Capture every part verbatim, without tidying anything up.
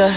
Yeah.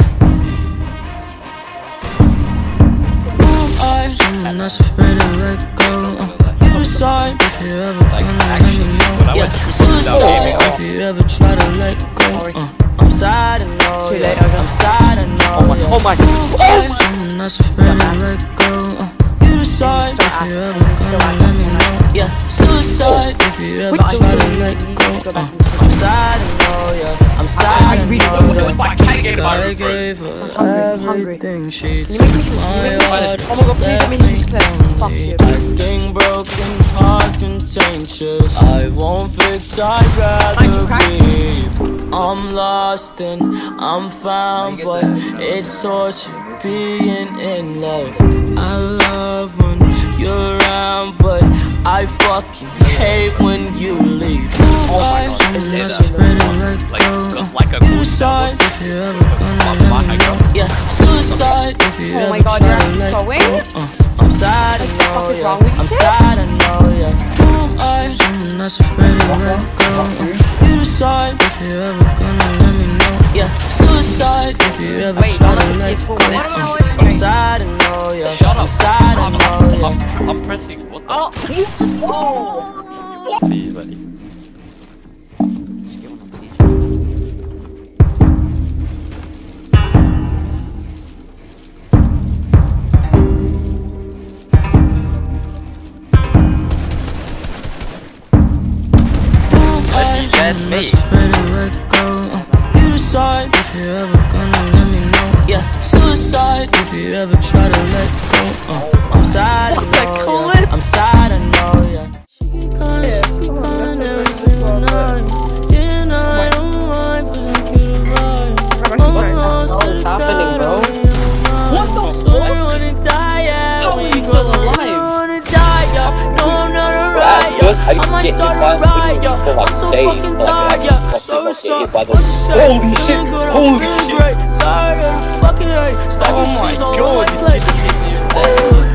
Someone that's afraid to let go. Uh, you decide if you ever like, gonna actually, let me know. when I Yeah. went to Suicide if you ever try to let go. Uh, I'm sad, I know. Too late, Yeah. I'm sad, I know. Oh my, Yeah. oh my, oh my. Someone that's afraid to let go. Uh, you decide if you ever gonna let me know. Yeah. Suicide if you ever try to let go. Uh, I'm sad, I know. Yeah. I'm sad, I know. Yeah. I gave her everything. She took my heart, Oh my god, please let me left me use this. Fuck lonely. you. Acting broken, hearts contagious. I won't fix, I'd rather leave. I'm lost and I'm found, but it's torture being in love. I love when you're around, but I fucking hate when you leave. Oh my god, Someone that's afraid to let go. like a You decide if you ever gonna let me know. Yeah, suicide if you Oh ever my god, try you're to let going? go. Uh, I'm sad, I What the fuck know, is wrong with yeah. I'm you? sad, I know, yeah. Who am I? Someone that's afraid to let go. Uh, you decide if you ever gonna let me know. Yeah, suicide if you ever Wait, try I'm to on the let P S go. four. Uh, I'm sad, I know, yeah. Shut I'm up. sad, I I'm, know, I'm, yeah. I'm, I'm pressing. What the? Oh, oh. What the buddy? That's me. You decide if you ever gonna let me know. Yeah, suicide if you ever try to let go. Uh, I'm sad, I know, yeah. I'm sad, I know, yeah. She keep calling, she keep calling every single night. Yeah, no, I don't mind, but I can't ride. I'm lost to the crowd, I'm in my mind. So I wanna die, yeah. How are you still alive? I wanna die, yeah. No, I'm not a riot, yeah. I might start a riot, yeah. I'm so fucking tired, yeah. So sorry, Holy shit! Holy shit! Tired of the fucking hate. Oh my god!